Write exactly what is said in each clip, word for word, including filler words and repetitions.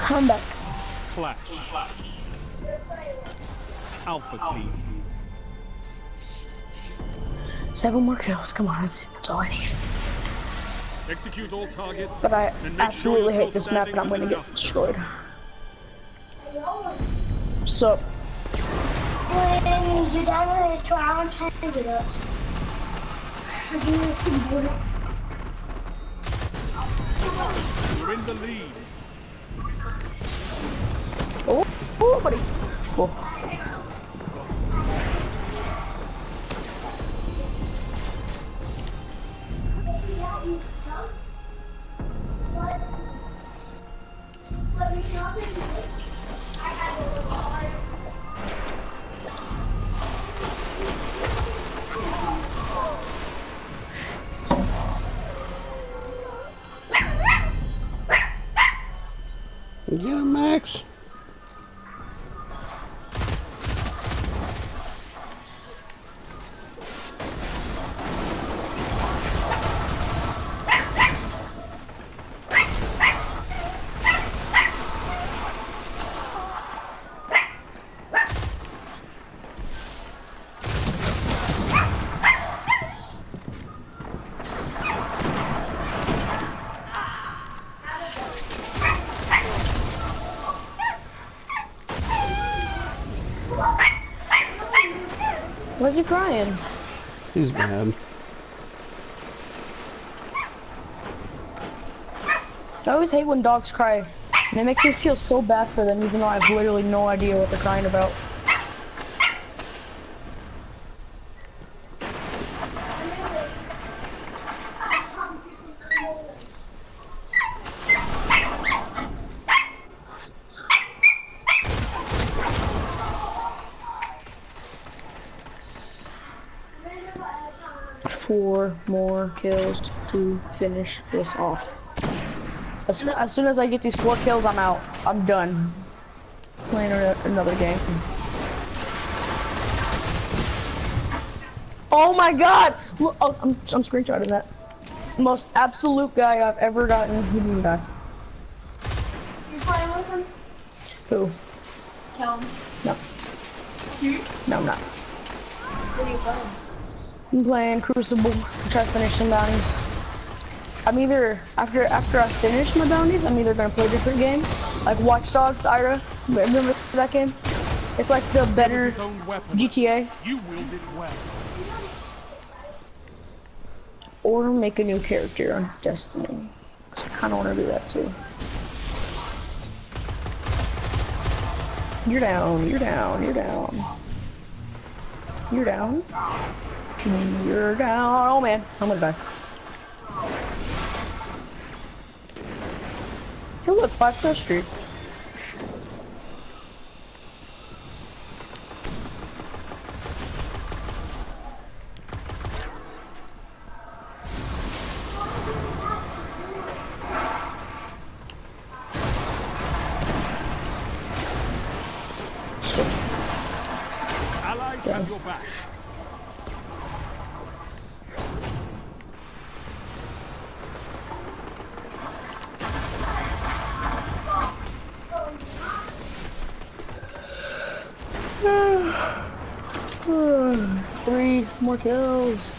I'm back. Clash. Alpha team. Seven more kills. Come on, that's, that's all I need. Execute all targets. But I and make absolutely sure hate this map, and I'm gonna get destroyed. So. When you're down with a trial trying to with us. You're in the lead. Oh, oh, buddy. Cool. Get him, Max. Why's he crying? He's mad. I always hate when dogs cry. And it makes me feel so bad for them, even though I have literally no idea what they're crying about. Four more kills to finish this off. As soon, as soon as I get these four kills, I'm out. I'm done playing another game. Oh my god! Look, oh, I'm, I'm screenshotting that. Most absolute guy I've ever gotten. He didn't die. You playing with him? Who? Kill him. No. Hmm? No, I'm not. What are you playing? I'm playing Crucible to try to finish some bounties. I'm either, after after I finish my bounties, I'm either gonna play a different game, like Watch Dogs, I R A. Remember that game? It's like the better G T A. You willed it well. Or make a new character on Destiny. Cause I kinda wanna do that too. You're down, you're down, you're down. You're down. You're down. Oh man, I'm gonna die. Hey look, five kill streak. Allies have your back. Three more kills.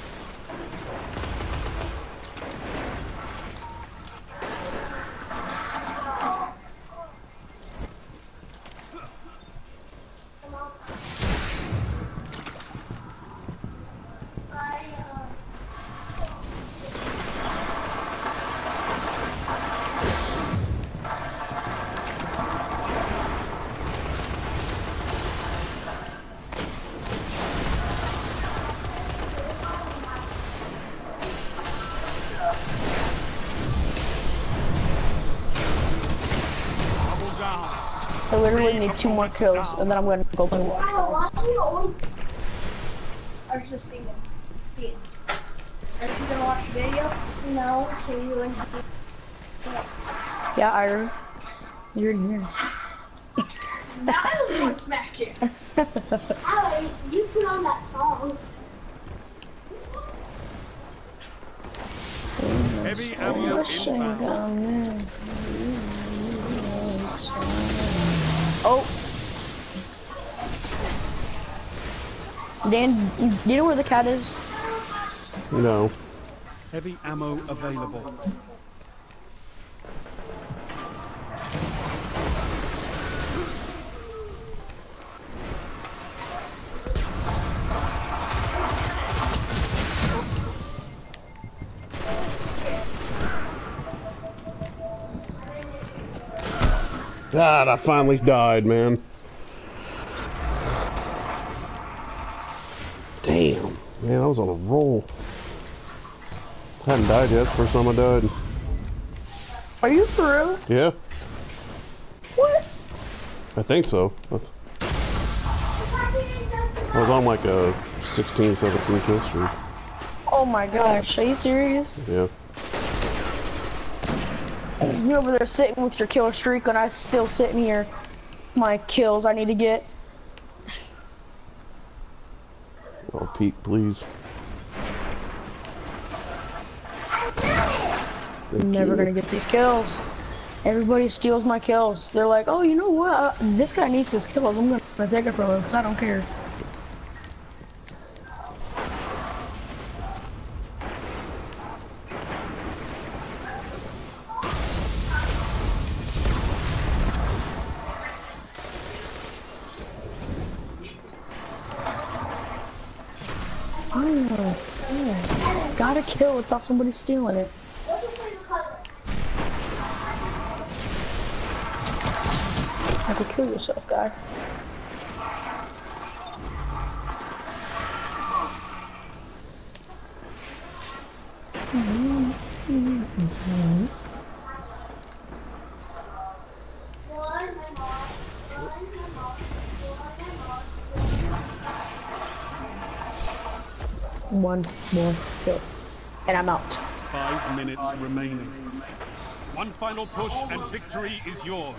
I literally need two more kills, and then I'm gonna go play Watch Dogs. I was just seeing it. See it. Are you gonna watch the video? No, so you like Yeah, Ira. You're in here. now I was gonna smack you. Alright, you put on that song. Heavy ammo inbound. Oh. Dan, do you know where the cat is? No. Heavy ammo available. God, I finally died, man. Damn. Man, I was on a roll. Hadn't died yet. First time I died. Are you for real? Yeah. What? I think so. I was on like a sixteen, seventeen kill streak. Oh my gosh, are you serious? Yeah. You're over there sitting with your kill streak and I still sitting here. My kills I need to get. Oh, peek, please. Thank I'm never you. gonna get these kills. Everybody steals my kills. They're like, oh, you know what? Uh, this guy needs his kills. I'm gonna take it from him because I don't care. Oh, yeah. Got a kill without somebody stealing it. You could kill yourself, guy. Mm-hmm. Mm-hmm. One more kill, and I'm out. Five minutes remaining. One final push and victory is yours.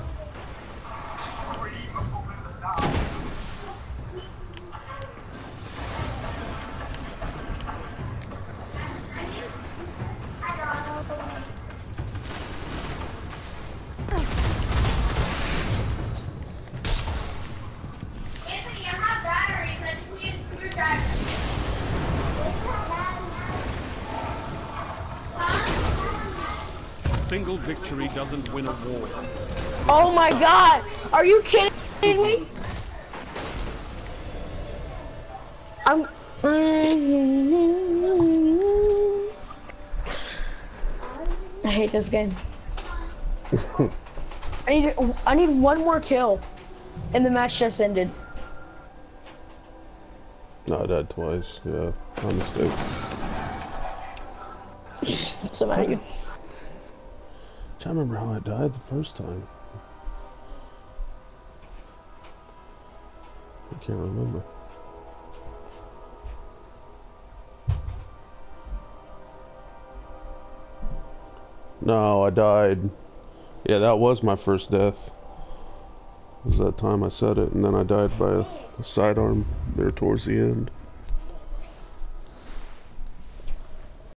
Single victory doesn't win a war. Oh my god! Are you kidding me? I'm... I hate this game. I need I need one more kill, and the match just ended. No, I died twice. Yeah, my mistake. What's the matter with you? I can't remember how I died the first time. I can't remember. No, I died. Yeah, that was my first death. It was that time I said it, and then I died by a sidearm there towards the end.